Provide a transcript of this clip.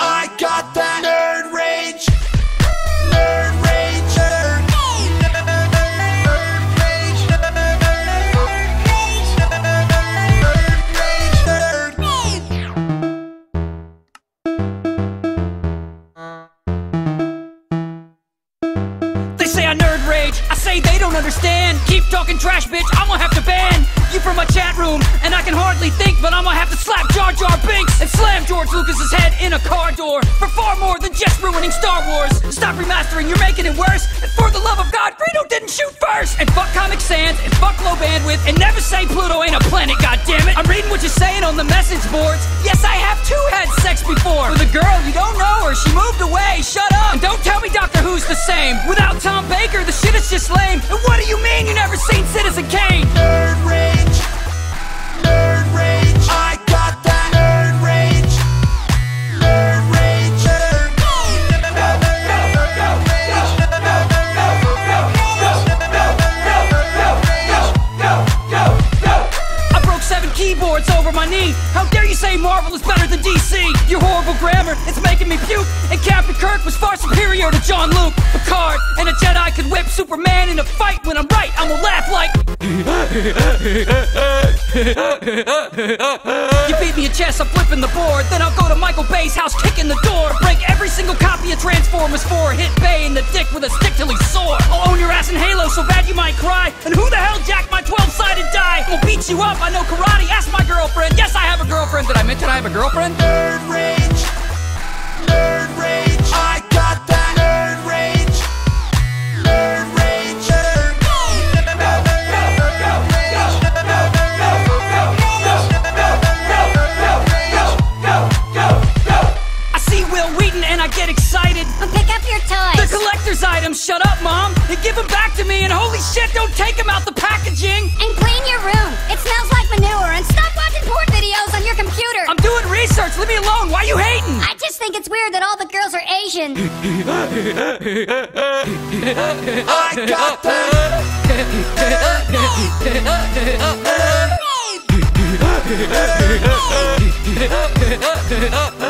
I got that nerd rage. Nerd rage. They say I nerd rage, I say they don't understand. Keep talking trash, bitch, I'ma have to ban you from my chat room. And I can hardly think, but I'ma have to slap Jar Jar Binks and slam George Lucas's head in a car door for far more than just ruining Star Wars. Stop remastering, you're making it worse. And for the love of God, Greedo didn't shoot first. And fuck Comic Sans, and fuck low bandwidth, and never say Pluto ain't a planet, goddammit. I'm reading what you're saying on the message boards. Yes, I have too had sex before with a girl, you don't know her, she moved away, shut up. And don't tell me Doctor Who's the same without Tom Baker, the shit is just lame. And what do you mean you never seen Citizen Kane? Nerd rage. Nerd rage. I got that nerd rage. Nerd rage. I broke 7 keyboards over my knee. How dare you say Marvel is better than DC? Your horrible grammar, it's making me puke. And Captain Kirk was far superior to John Luke. Picard and a Jedi could whip Superman in a fight. When I'm right, I'ma laugh like you beat me at chess, I'm flipping the board. Then I'll go to Michael Bay's house, kicking the door. Break every single copy of Transformers 4. Hit Bay in the dick with a stick till he's sore. I'll own your ass in Halo so bad you might cry. And who the hell jacked my 12-sided die? I'll beat you up, I know karate, ask my girlfriend. Yes, I have a girlfriend. Did I mention I have a girlfriend? Nerd rage. Nerd rage. I got that nerd rage. Nerd rage. I see Will Wheaton and I get excited. Pick up your toys. The collector's items, shut up, Mom. And give them back to me, and holy shit, don't take them out the packaging. And clean your room. It smells like manure. And stop watching porn videos on your computer. I'm doing research, leave me alone, why you hating? I just think it's weird that all the girls are Asian. I got that.